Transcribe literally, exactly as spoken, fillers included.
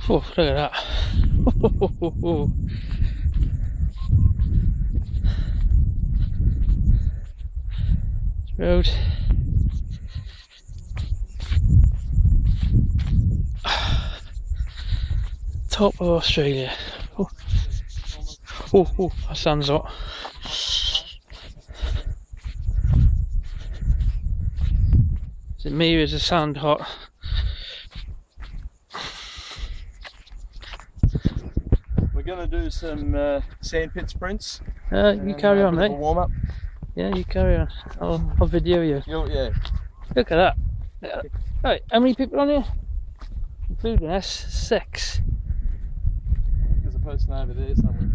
Oh, look at that. Road. Top of Australia. Oh, oh, oh, that sounds hot. Is it me or is the sand hot? We're going to do some uh, sandpit sprints. Uh, you carry on, mate. Warm up. Yeah, you carry on. I'll, I'll video you. Yo, yeah. Look at that. Yeah. Right, how many people on here? Including us, six. There's a person over there somewhere.